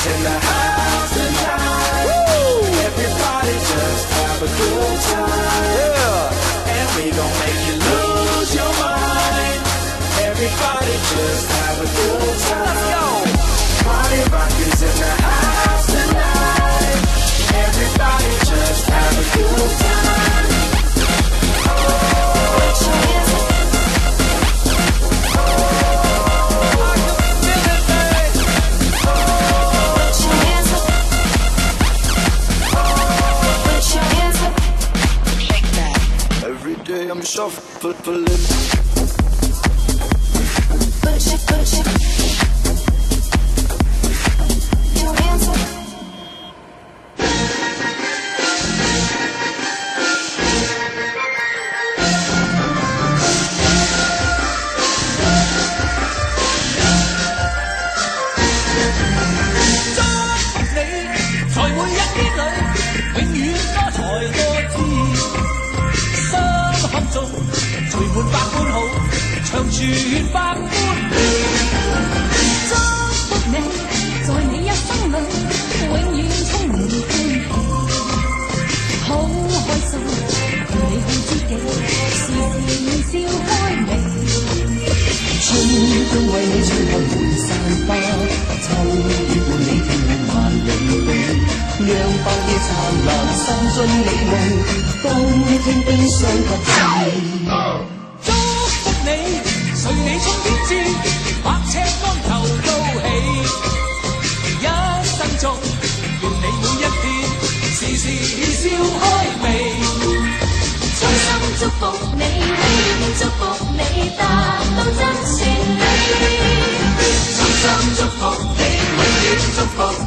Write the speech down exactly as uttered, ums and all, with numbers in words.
Rockers in the house tonight. Woo! Everybody just have a good time. Yeah. And we gon' make you lose your mind. Everybody just have a good time. Let's go. Party rockers in the house tonight. Everybody just have a good time. I'm shuffling. Push it, push it. Your hands up.聚滿百般好，長存百般美。祝福你，在你一生裏，永遠充滿歡喜。好開心，陪你去知己，時時笑開眉。春風為你吹開滿山花，秋雨伴你聽滿萬里里，讓白夜燦爛，散盡你夢，當天冰霜不至。你隨你衝天志，百尺竿頭高起，一生中願你每一天時時笑開眉，衷心祝福你，永遠祝福你達到真善美，衷心祝福你，永遠祝福。